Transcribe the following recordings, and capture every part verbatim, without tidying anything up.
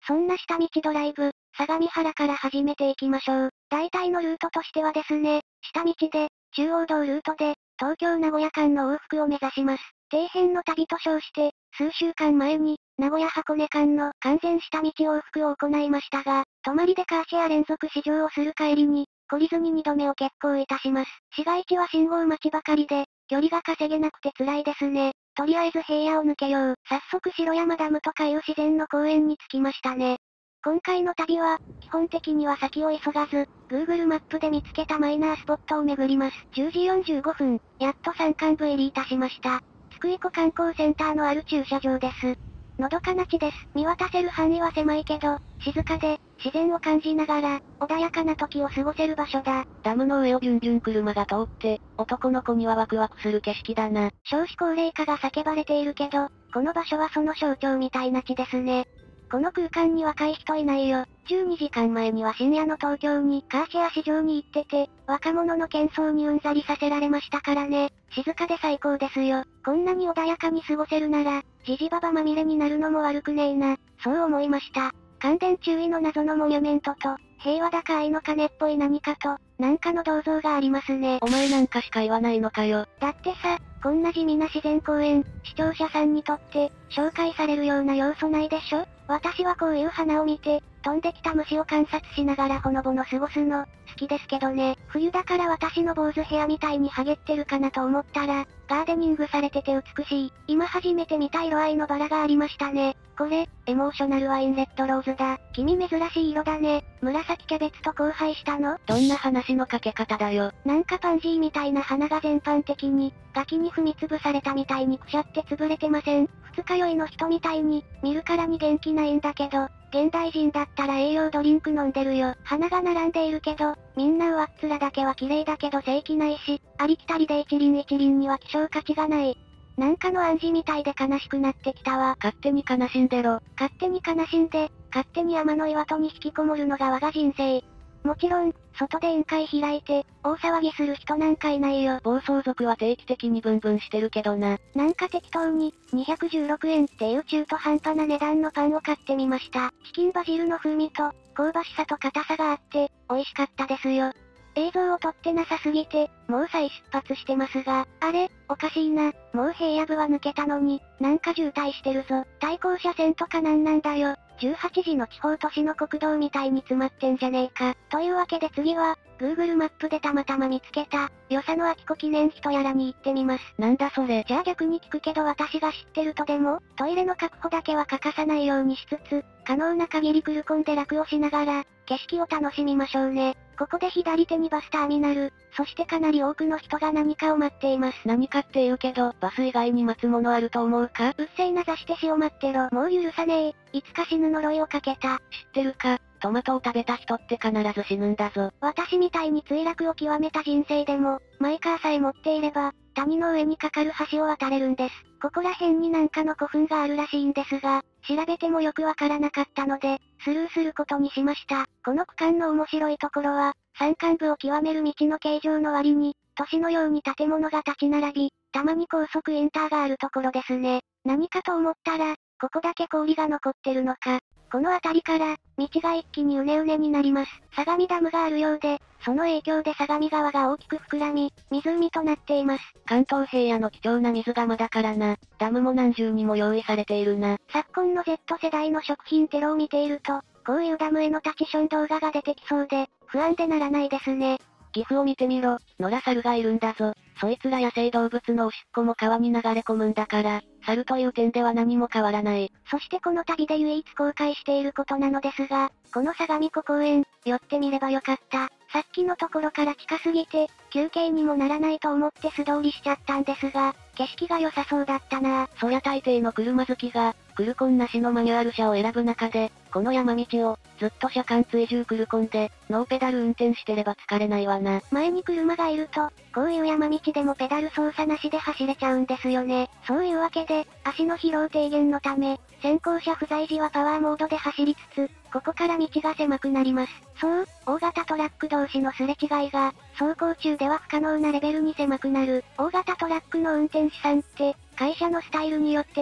そんな下道ドライブ、相模原から始めていきましょう。大体のルートとしてはですね、下道で、中央道ルートで、東京名古屋間の往復を目指します。底辺の旅と称して、数週間前に、名古屋箱根間の完全下道往復を行いましたが、泊まりでカーシェア連続試乗をする帰りに、懲りずににどめを決行いたします。市街地は信号待ちばかりで、距離が稼げなくて辛いですね。とりあえず平野を抜けよう。早速城山ダムとかいう自然の公園に着きましたね。今回の旅は、基本的には先を急がず、Google マップで見つけたマイナースポットを巡ります。じゅうじよんじゅうごふん、やっと山間部入りいたしました。津久井湖観光センターのある駐車場です。のどかな地です。見渡せる範囲は狭いけど、静かで、自然を感じながら、穏やかな時を過ごせる場所だ。 ダムの上をビュンビュン車が通って、男の子にはワクワクする景色だな。 少子高齢化が叫ばれているけど、この場所はその象徴みたいな地ですね。この空間に若い人いないよ。じゅうにじかんまえには深夜の東京にカーシェア市場に行ってて、若者の喧騒にうんざりさせられましたからね。静かで最高ですよ。こんなに穏やかに過ごせるなら、ジジババまみれになるのも悪くねえな。そう思いました。感電注意の謎のモニュメントと、平和だか愛の鐘っぽい何かと、なんかの銅像がありますね。 お前なんかしか言わないのかよ。 だってさ、こんな地味な自然公園、視聴者さんにとって、紹介されるような要素ないでしょ？私はこういう花を見て、飛んできた虫を観察しながらほのぼの過ごすの、好きですけどね。冬だから私の坊主ヘアみたいにハゲってるかなと思ったら、ガーデニングされてて美しい。今初めて見た色合いのバラがありましたね。これ、エモーショナルワインレッドローズだ。君珍しい色だね。紫キャベツと交配したの？ どんな話のかけ方だよ。 なんかパンジーみたいな花が全般的に、ガキに踏みつぶされたみたいにくしゃって潰れてません？二日酔いの人みたいに、見るからに元気ないんだけど、現代人だったら栄養ドリンク飲んでるよ。花が並んでいるけど、みんな上っ面だけは綺麗だけど正気ないし、ありきたりで一輪一輪には希少価値がない。なんかの暗示みたいで悲しくなってきたわ。 勝手に悲しんでろ。 勝手に悲しんで、勝手に山の岩戸に引きこもるのが我が人生。もちろん、外で宴会開いて、大騒ぎする人なんかいないよ。 暴走族は定期的にブンブンしてるけどな。 なんか適当に、にひゃくじゅうろくえんっていう中途半端な値段のパンを買ってみました。チキンバジルの風味と、香ばしさと硬さがあって、美味しかったですよ。映像を撮ってなさすぎて、もう再出発してますが、あれ、おかしいな、もう平野部は抜けたのに、なんか渋滞してるぞ。対向車線とかなんなんだよ。じゅうはちじの地方都市の国道みたいに詰まってんじゃねえか。というわけで次は、Google マップでたまたま見つけた、与謝野明子記念碑とやらに行ってみます。 なんだそれ。 じゃあ逆に聞くけど私が知ってるとでも、トイレの確保だけは欠かさないようにしつつ、可能な限りクルコンで楽をしながら、景色を楽しみましょうね。ここで左手にバスターミナル、そしてかなり多くの人が何かを待っています。 何かって言うけど、バス以外に待つものあると思うか？ うっせえなざして死を待ってろ。もう許さねえ。いつか死ぬ呪いをかけた。 知ってるか？トマトを食べた人って必ず死ぬんだぞ。 私みたいに墜落を極めた人生でも、マイカーさえ持っていれば、谷の上に架かる橋を渡れるんです。ここら辺になんかの古墳があるらしいんですが、調べてもよくわからなかったので、スルーすることにしました。この区間の面白いところは、山間部を極める道の形状の割に、都市のように建物が立ち並び、たまに高速インターがあるところですね。何かと思ったら、ここだけ氷が残ってるのか。この辺りから、道が一気にうねうねになります。相模ダムがあるようで、その影響で相模川が大きく膨らみ、湖となっています。 関東平野の貴重な水がまだからな。ダムも何重にも用意されているな。 昨今の Z 世代の食品テロを見ていると、こういうダムへのタチション動画が出てきそうで、不安でならないですね。 岐阜を見てみろ、野良猿がいるんだぞ。そいつら野生動物のおしっこも川に流れ込むんだから、猿という点では何も変わらない。 そしてこの旅で唯一後悔していることなのですが、この相模湖公園、寄ってみればよかった。さっきのところから近すぎて、休憩にもならないと思って素通りしちゃったんですが、景色が良さそうだったなぁ。 そりゃ大抵の車好きが、クルコンなしのマニュアル車を選ぶ中で、この山道を、ずっと車間追従クルコンで、ノーペダル運転してれば疲れないわな。 前に車がいると、こういう山道でもペダル操作なしで走れちゃうんですよね。そういうわけで、足の疲労低減のため、先行車不在時はパワーモードで走りつつ、ここから道が狭くなります。そう、大型トラック同士のすれ違いが、走行中では不可能なレベルに狭くなる。大型トラックの運転手さんって、会社のスタイルによっては、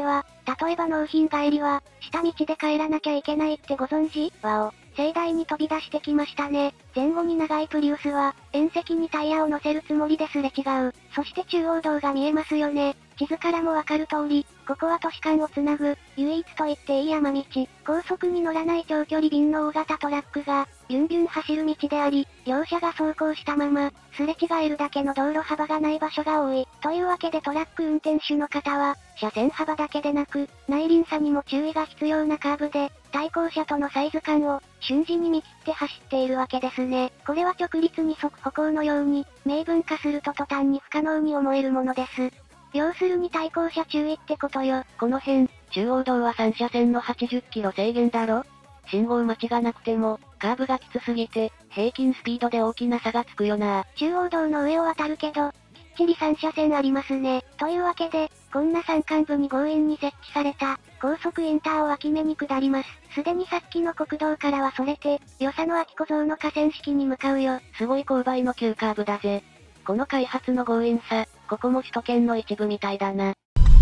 例えば納品帰りは、下道で帰らなきゃいけないってご存知？わお。盛大に飛び出してきましたね。前後に長いプリウスは、縁石にタイヤを乗せるつもりですれ違う。そして中央道が見えますよね。地図からもわかる通り、ここは都市間をつなぐ、唯一と言っていい山道。高速に乗らない長距離便の大型トラックが、ビュンビュン走る道であり、両車が走行したまま、すれ違えるだけの道路幅がない場所が多い。というわけでトラック運転手の方は、車線幅だけでなく、内輪差にも注意が必要なカーブで、対向車とのサイズ感を、瞬時に見切って走っているわけですね。これは直立二足歩行のように、明文化すると途端に不可能に思えるものです。要するに対向車注意ってことよ。 この辺、中央道はさん車線のはちじゅっキロ制限だろ？信号待ちがなくても、カーブがきつすぎて、平均スピードで大きな差がつくよな。 中央道の上を渡るけど、きっちりさん車線ありますね。というわけで、こんな山間部に強引に設置された、高速インターを脇目に下ります。すでにさっきの国道からはそれて、与謝野秋子像の河川敷に向かうよ。 すごい勾配の急カーブだぜ。この開発の強引さ、ここも首都圏の一部みたいだな。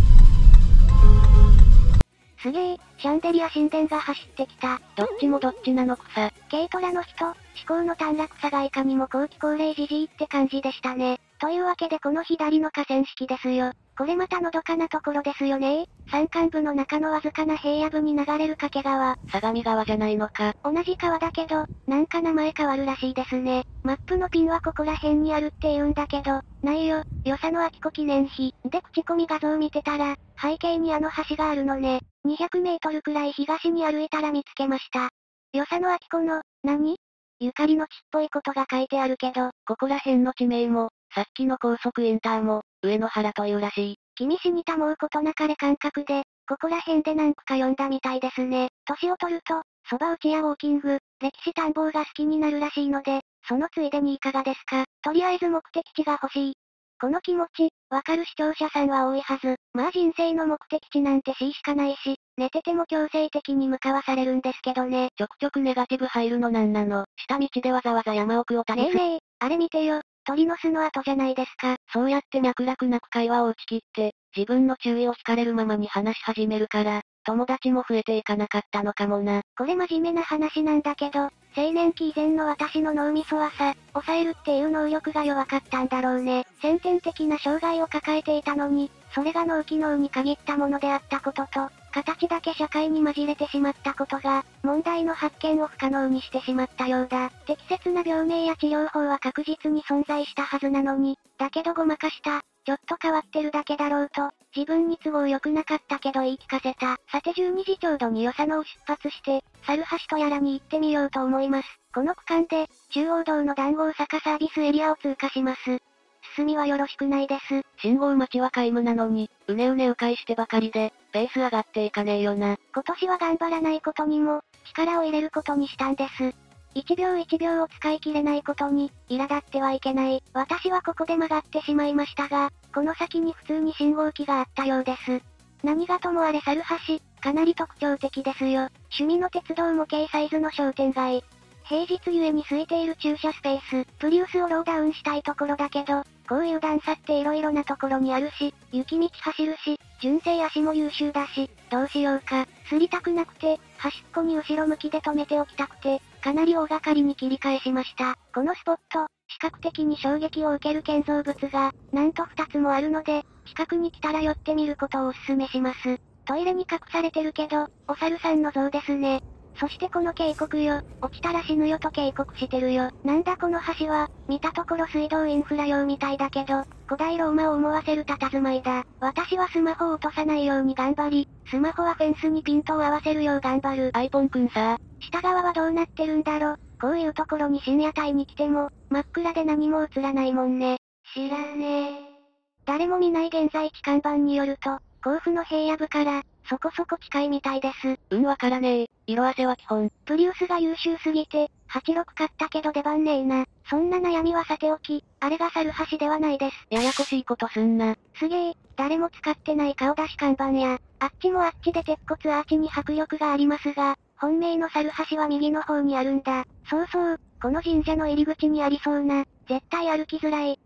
すげえ、シャンデリア神殿が走ってきた。 どっちもどっちなのくさ。 軽トラの人、思考の短絡さがいかにも後期高齢じじいって感じでしたね。というわけでこの左の河川敷ですよ。これまたのどかなところですよね。山間部の中のわずかな平野部に流れる掛川。 相模川じゃないのか。 同じ川だけど、なんか名前変わるらしいですね。マップのピンはここら辺にあるって言うんだけど、ないよ。与謝野秋子記念碑。で口コミ画像見てたら、背景にあの橋があるのね。にひゃくメートルくらい東に歩いたら見つけました。与謝野秋子の、何？ゆかりの地っぽいことが書いてあるけど、 ここら辺の地名も、さっきの高速インターも、上野原というらしい。 君死にたもうことなかれ感覚で、ここら辺で何区か読んだみたいですね。年を取ると、蕎麦打ちやウォーキング、歴史探訪が好きになるらしいので、そのついでにいかがですか？とりあえず目的地が欲しい。この気持ち、わかる視聴者さんは多いはず。まあ人生の目的地なんて C しかないし、寝てても強制的に向かわされるんですけどね。 ちょくちょくネガティブ入るのなんなの。下道でわざわざ山奥を旅する。 ねえねえ、あれ見てよ。鳥の巣の跡じゃないですか。 そうやって脈絡なく会話を打ち切って、自分の注意を惹かれるままに話し始めるから、友達も増えていかなかったのかもな。 これ真面目な話なんだけど、青年期以前の私の脳みそはさ、抑えるっていう能力が弱かったんだろうね。先天的な障害を抱えていたのに、それが脳機能に限ったものであったことと、形だけ社会に混じれてしまったことが、問題の発見を不可能にしてしまったようだ。適切な病名や治療法は確実に存在したはずなのに、だけどごまかした。ちょっと変わってるだけだろうと、自分に都合良くなかったけど言い聞かせた。さてじゅうにじちょうどに与謝野を出発して、猿橋とやらに行ってみようと思います。この区間で、中央道の談合坂サービスエリアを通過します。進みはよろしくないです。 信号待ちは皆無なのに、うねうね迂回してばかりで、ペース上がっていかねえよな。 今年は頑張らないことにも、力を入れることにしたんです。いちびょういちびょうを使い切れないことに、苛立ってはいけない。私はここで曲がってしまいましたが、この先に普通に信号機があったようです。何がともあれ猿橋、かなり特徴的ですよ。趣味の鉄道模型サイズの商店街。平日ゆえに空いている駐車スペース。プリウスをローダウンしたいところだけど、こういう段差って色々なところにあるし、雪道走るし、純正足も優秀だし、どうしようか。すりたくなくて、端っこに後ろ向きで止めておきたくて、かなり大掛かりに切り返しました。このスポット、視覚的に衝撃を受ける建造物が、なんとふたつもあるので、近くに来たら寄ってみることをお勧めします。トイレに隠されてるけど、お猿さんの像ですね。そしてこの警告よ。落ちたら死ぬよと警告してるよ。なんだこの橋は、見たところ水道インフラ用みたいだけど、古代ローマを思わせる佇まいだ。私はスマホを落とさないように頑張り、スマホはフェンスにピントを合わせるよう頑張る。 アイポンくんさ、 下側はどうなってるんだろ。こういうところに深夜帯に来ても、真っ暗で何も映らないもんね。知らねえ。誰も見ない現在地看板によると、甲府の平野部から、そこそこ近いみたいです。 うんわからねえ。色あせは基本。 プリウスが優秀すぎて、はちろく買ったけど出番ねえな。そんな悩みはさておき、あれが猿橋ではないです。 ややこしいことすんな。 すげえ、誰も使ってない顔出し看板や、あっちもあっちで鉄骨アーチに迫力がありますが、本命の猿橋は右の方にあるんだ。そうそう、この神社の入り口にありそうな、絶対歩きづらい、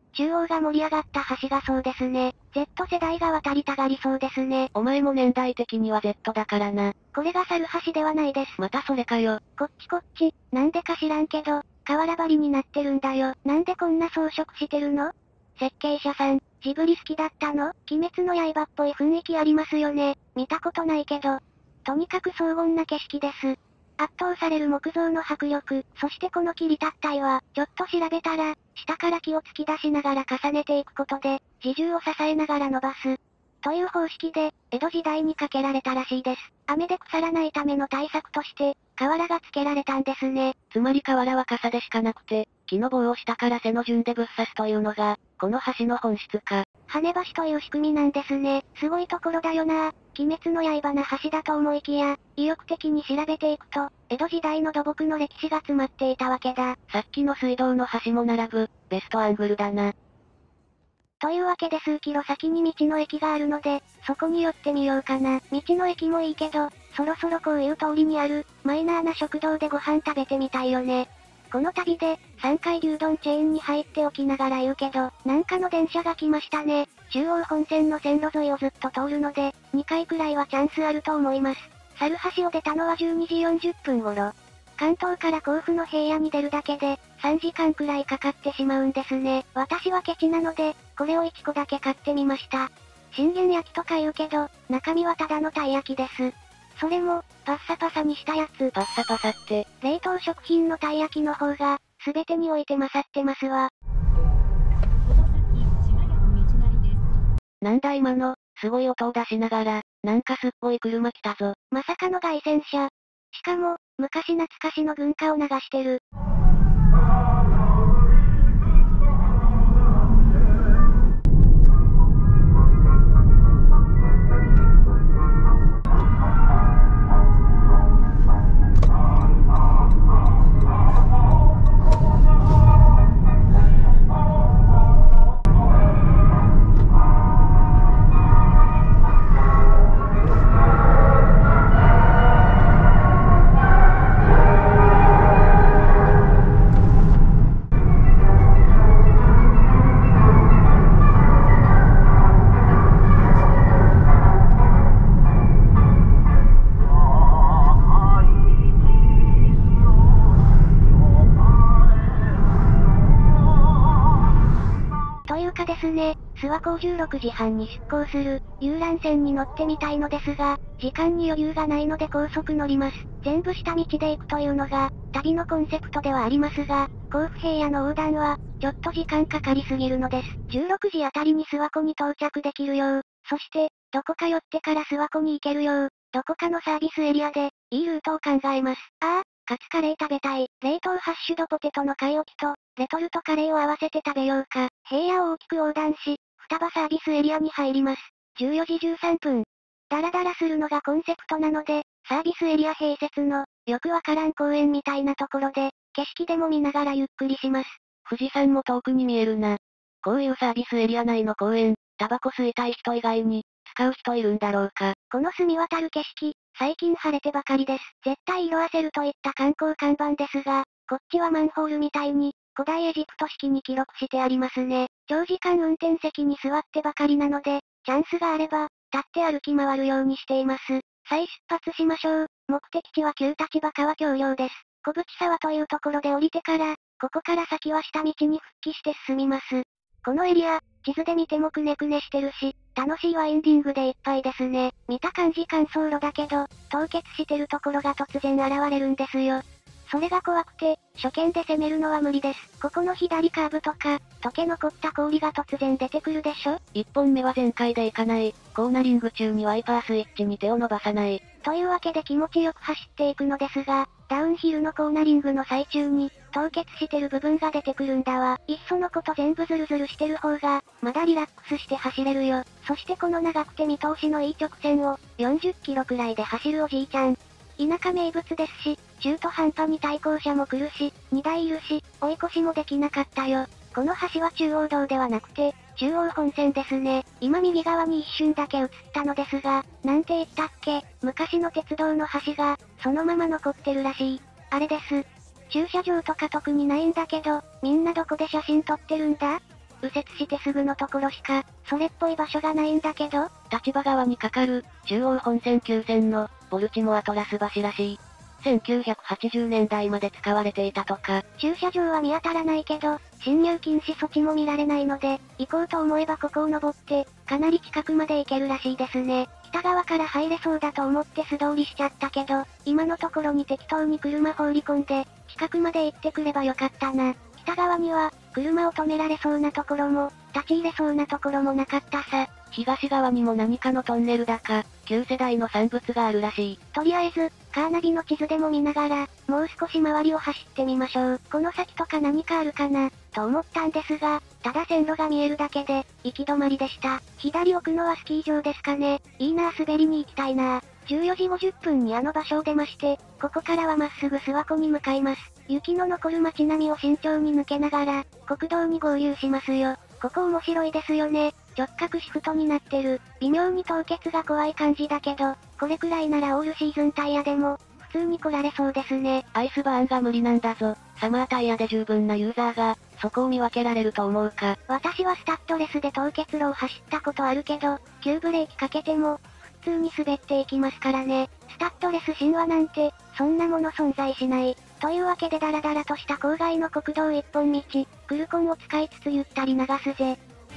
中央が盛り上がった橋がそうですね。Z 世代が渡りたがりそうですね。 お前も年代的には Z だからな。 これが猿橋ではないです。 またそれかよ。 こっちこっち、なんでか知らんけど、瓦張りになってるんだよ。なんでこんな装飾してるの？設計者さん、ジブリ好きだったの？鬼滅の刃っぽい雰囲気ありますよね。見たことないけど。とにかく荘厳な景色です。圧倒される木造の迫力、そしてこの切り立った岩、ちょっと調べたら、下から木を突き出しながら重ねていくことで、自重を支えながら伸ばす。という方式で、江戸時代にかけられたらしいです。雨で腐らないための対策として、瓦が付けられたんですね。 つまり瓦は傘でしかなくて、木の棒を下から背の順でぶっ刺すというのが、この橋の本質か。 跳ね橋という仕組みなんですね。すごいところだよな。鬼滅の刃な橋だと思いきや、意欲的に調べていくと、江戸時代の土木の歴史が詰まっていたわけだ。 さっきの水道の橋も並ぶ、ベストアングルだな。 というわけで数キロ先に道の駅があるので、そこに寄ってみようかな。道の駅もいいけど、そろそろこういう通りにある、マイナーな食堂でご飯食べてみたいよね。この旅で、さんかい牛丼チェーンに入っておきながら言うけど、なんかの電車が来ましたね。中央本線の線路沿いをずっと通るので、にかいくらいはチャンスあると思います。猿橋を出たのはじゅうにじよんじゅっぷん頃。関東から甲府の平野に出るだけで、さんじかんくらいかかってしまうんですね。私はケチなので、これをいっこだけ買ってみました。信玄焼きとか言うけど、中身はただのたい焼きです。それも、パッサパサにしたやつ。 パッサパサって。 冷凍食品のたい焼きの方が、すべてにおいて勝ってますわ。 なんだ今の、すごい音を出しながら、なんかすっごい車来たぞ。 まさかの凱旋車。しかも、昔懐かしの文化を流してる。ですね、諏訪湖じゅうろくじはんに出港する、遊覧船に乗ってみたいのですが、時間に余裕がないので高速乗ります。全部下道で行くというのが、旅のコンセプトではありますが、甲府平野の横断は、ちょっと時間かかりすぎるのです。じゅうろくじあたりに諏訪湖に到着できるよう、そして、どこか寄ってから諏訪湖に行けるよう、どこかのサービスエリアで、いいルートを考えます。ああ、カツカレー食べたい。冷凍ハッシュドポテトの買い置きと、レトルトカレーを合わせて食べようか。平野を大きく横断し、双葉サービスエリアに入ります。じゅうよじじゅうさんぷん。ダラダラするのがコンセプトなので、サービスエリア併設の、よくわからん公園みたいなところで、景色でも見ながらゆっくりします。 富士山も遠くに見えるな。こういうサービスエリア内の公園、タバコ吸いたい人以外に、使う人いるんだろうか。 この澄み渡る景色、最近晴れてばかりです。絶対色あせるといった観光看板ですが、こっちはマンホールみたいに、古代エジプト式に記録してありますね。長時間運転席に座ってばかりなので、チャンスがあれば、立って歩き回るようにしています。再出発しましょう。目的地は旧立場川橋梁です。小淵沢というところで降りてから、ここから先は下道に復帰して進みます。このエリア、地図で見てもくねくねしてるし、楽しいワインディングでいっぱいですね。見た感じ乾燥路だけど、凍結してるところが突然現れるんですよ。それが怖くて、初見で攻めるのは無理です。ここの左カーブとか、溶け残った氷が突然出てくるでしょ？ 一本目は全開でいかない。コーナリング中にワイパースイッチに手を伸ばさない。 というわけで気持ちよく走っていくのですが、ダウンヒルのコーナリングの最中に、凍結してる部分が出てくるんだわ。いっそのこと全部ズルズルしてる方が、まだリラックスして走れるよ。そしてこの長くて見通しのいい直線を、よんじゅっキロくらいで走るおじいちゃん。田舎名物ですし、中途半端に対向車も来るし、にだいいるし、追い越しもできなかったよ。この橋は中央道ではなくて、中央本線ですね。今右側に一瞬だけ映ったのですが、なんて言ったっけ、昔の鉄道の橋が、そのまま残ってるらしい。あれです。駐車場とか特にないんだけど、みんなどこで写真撮ってるんだ？ 右折してすぐのところしか、それっぽい場所がないんだけど、 立場側にかかる、中央本線急線の、ボルチモアトラス橋らしい。せんきゅうひゃくはちじゅうねんだいまで使われていたとか。 駐車場は見当たらないけど、進入禁止措置も見られないので、行こうと思えばここを登って、かなり近くまで行けるらしいですね。北側から入れそうだと思って素通りしちゃったけど、今のところに適当に車放り込んで、近くまで行ってくればよかったな。北側には、車を止められそうなところも、立ち入れそうなところもなかったさ。 東側にも何かのトンネルだか、旧世代の産物があるらしい。 とりあえず、カーナビの地図でも見ながら、もう少し周りを走ってみましょう。この先とか何かあるかな、と思ったんですが、ただ線路が見えるだけで、行き止まりでした。左奥のはスキー場ですかね。いいなぁ、滑りに行きたいなぁ。じゅうよじごじゅっぷんにあの場所を出まして、ここからはまっすぐ諏訪湖に向かいます。雪の残る街並みを慎重に抜けながら、国道に合流しますよ。ここ面白いですよね。直角シフトになってる。微妙に凍結が怖い感じだけど、これくらいならオールシーズンタイヤでも、普通に来られそうですね。 アイスバーンが無理なんだぞ。サマータイヤで十分なユーザーが、そこを見分けられると思うか。 私はスタッドレスで凍結路を走ったことあるけど、急ブレーキかけても、普通に滑っていきますからね。スタッドレス神話なんて、そんなもの存在しない。というわけでダラダラとした郊外の国道一本道、クルコンを使いつつゆったり流すぜ。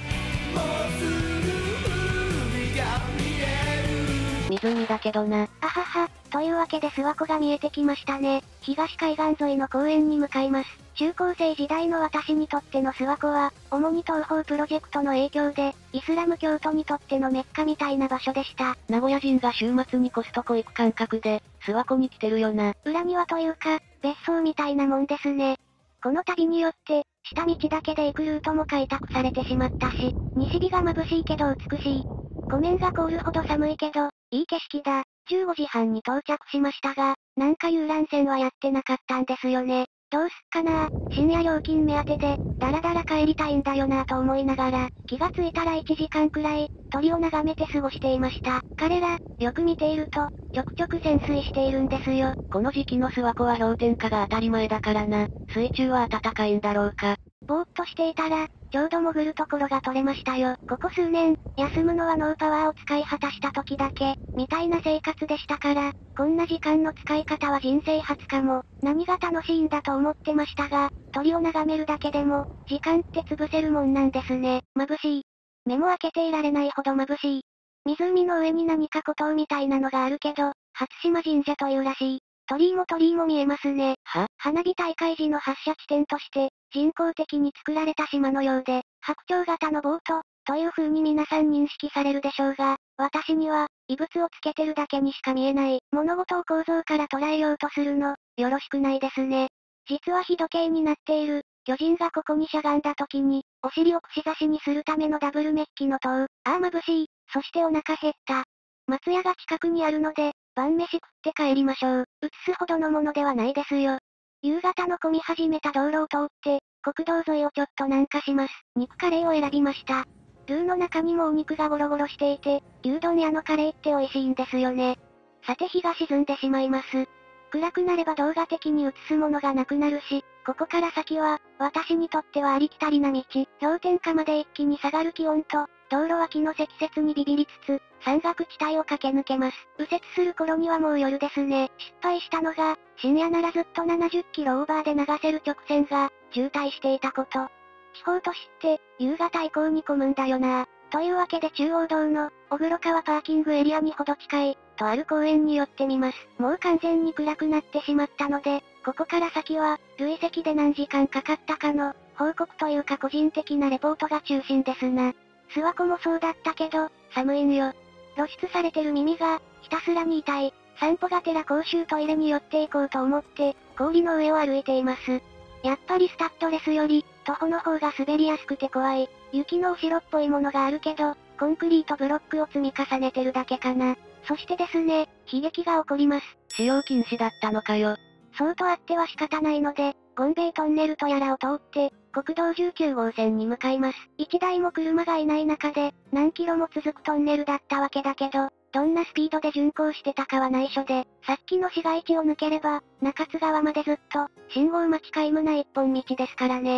湖だけどな。 あはは、というわけで諏訪湖が見えてきましたね。東海岸沿いの公園に向かいます。中高生時代の私にとっての諏訪湖は、主に東方プロジェクトの影響で、イスラム教徒にとってのメッカみたいな場所でした。 名古屋人が週末にコストコ行く感覚で、諏訪湖に来てるよな。 裏庭というか、別荘みたいなもんですね。この旅によって、下道だけで行くルートも開拓されてしまったし、西日が眩しいけど美しい。湖面が凍るほど寒いけど、いい景色だ。じゅうごじはんに到着しましたが、なんか遊覧船はやってなかったんですよね。どうすっかなぁ、深夜料金目当てで、だらだら帰りたいんだよなぁと思いながら、気がついたらいちじかんくらい、鳥を眺めて過ごしていました。彼ら、よく見ていると、ちょくちょく潜水しているんですよ。 この時期の諏訪湖は氷点下が当たり前だからな。水中は暖かいんだろうか。 ぼーっとしていたら、ちょうど潜るところが取れましたよ。ここ数年、休むのはノーパワーを使い果たした時だけ、みたいな生活でしたから、こんな時間の使い方は人生初かも。何が楽しいんだと思ってましたが、鳥を眺めるだけでも、時間って潰せるもんなんですね。眩しい。目も開けていられないほど眩しい。湖の上に何か孤島みたいなのがあるけど、初島神社というらしい。鳥居も鳥居も見えますね。 は花火大会時の発射地点として、人工的に作られた島のようで、白鳥型のボート、という風に皆さん認識されるでしょうが、私には、異物をつけてるだけにしか見えない。物事を構造から捉えようとするの、よろしくないですね。実は日時計になっている、巨人がここにしゃがんだ時に、お尻を串刺しにするためのダブルメッキの塔。ああ眩しい。そしてお腹減った。松屋が近くにあるので、晩飯食って帰りましょう。映すほどのものではないですよ。夕方の混み始めた道路を通って、国道沿いをちょっと南下します。肉カレーを選びました。ルーの中にもお肉がゴロゴロしていて、牛丼屋のカレーって美味しいんですよね。さて日が沈んでしまいます。暗くなれば動画的に映すものがなくなるし、ここから先は、私にとってはありきたりな道。氷点下まで一気に下がる気温と、道路脇の積雪にビビりつつ、山岳地帯を駆け抜けます。右折する頃にはもう夜ですね。失敗したのが、深夜ならずっとななじゅっキロオーバーで流せる直線が、渋滞していたこと。地方都市って、夕方以降に混むんだよな。というわけで中央道の、小黒川パーキングエリアにほど近い、とある公園に寄ってみます。もう完全に暗くなってしまったので、ここから先は、累積で何時間かかったかの、報告というか個人的なレポートが中心ですな。諏訪湖もそうだったけど、寒いんよ。露出されてる耳が、ひたすらに痛い。散歩がてら公衆トイレに寄っていこうと思って、氷の上を歩いています。やっぱりスタッドレスより、徒歩の方が滑りやすくて怖い。雪の後ろっぽいものがあるけど、コンクリートブロックを積み重ねてるだけかな。そしてですね、悲劇が起こります。 使用禁止だったのかよ。 そうとあっては仕方ないので、ゴンベイトンネルとやらを通って、国道じゅうきゅうごうせんに向かいます。一台も車がいない中で、何キロも続くトンネルだったわけだけど、どんなスピードで巡航してたかは内緒で、さっきの市街地を抜ければ、中津川までずっと、信号待ち皆無な一本道ですからね。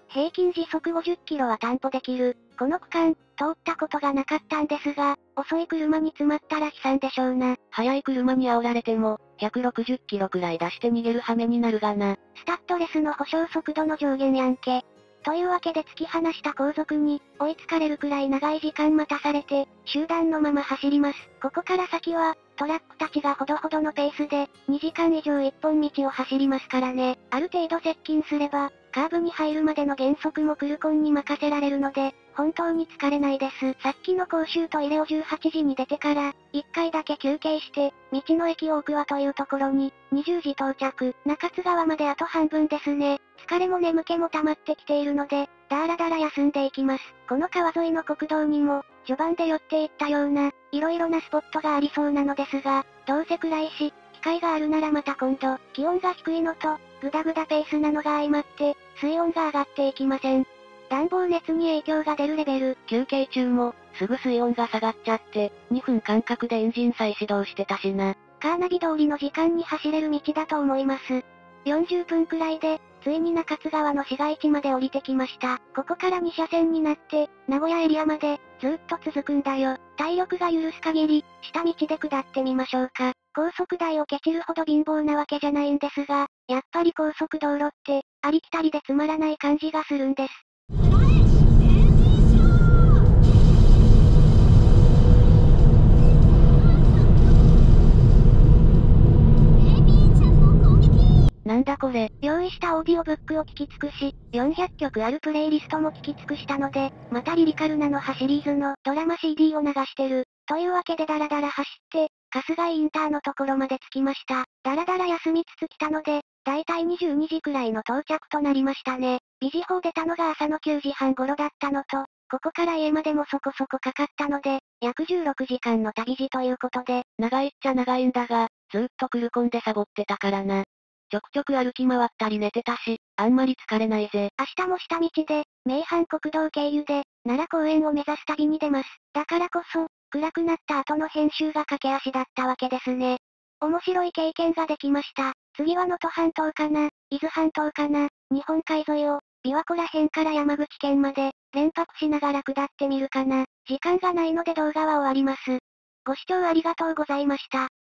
平均時速ごじゅっキロは担保できる。この区間、通ったことがなかったんですが、遅い車に詰まったら悲惨でしょうな。 速い車に煽られても、ひゃくろくじゅっキロくらい出して逃げる羽目になるがな。 スタッドレスの歩行速度の上限やんけ。というわけで突き放した後続に、追いつかれるくらい長い時間待たされて、集団のまま走ります。ここから先は、トラックたちがほどほどのペースで、にじかん以上一本道を走りますからね。ある程度接近すれば、カーブに入るまでの減速もクルコンに任せられるので、本当に疲れないです。さっきの公衆トイレをじゅうはちじに出てから、いっかいだけ休憩して、道の駅大桑というところに、にじゅうじ到着。中津川まであと半分ですね。疲れも眠気も溜まってきているので、だらだら休んでいきます。この川沿いの国道にも、序盤で寄っていったような、色々なスポットがありそうなのですが、どうせ暗いし、機会があるならまた今度、気温が低いのと、グダグダペースなのが相まって、水温が上がっていきません。暖房熱に影響が出るレベル。 休憩中も、すぐ水温が下がっちゃって、にふん間隔でエンジン再始動してたしな。 カーナビ通りの時間に走れる道だと思います。よんじゅっぷんくらいで、ついに中津川の市街地まで降りてきました。ここからに車線になって、名古屋エリアまで、ずーっと続くんだよ。体力が許す限り、下道で下ってみましょうか。高速台をケチるほど貧乏なわけじゃないんですが、やっぱり高速道路って、ありきたりでつまらない感じがするんです。 なんだこれ。 用意したオーディオブックを聞き尽くし、よんひゃっきょくあるプレイリストも聞き尽くしたので、またリリカルなのはシリーズのドラマ シーディー を流してる。というわけでダラダラ走って、春日井インターのところまで着きました。ダラダラ休みつつ来たので、だいたいにじゅうにじくらいの到着となりましたね。ビジホー出たのが朝のきゅうじはん頃だったのと、ここから家までもそこそこかかったので、約じゅうろくじかんの旅路ということで、 長いっちゃ長いんだが、ずーっとクルコンでサボってたからな。ちょくちょく歩き回ったり寝てたし、あんまり疲れないぜ。 明日も下道で、名阪国道経由で、奈良公園を目指す旅に出ます。だからこそ、暗くなった後の編集が駆け足だったわけですね。面白い経験ができました。次は能登半島かな、伊豆半島かな、日本海沿いを、琵琶湖ら辺から山口県まで、連泊しながら下ってみるかな。時間がないので動画は終わります。ご視聴ありがとうございました。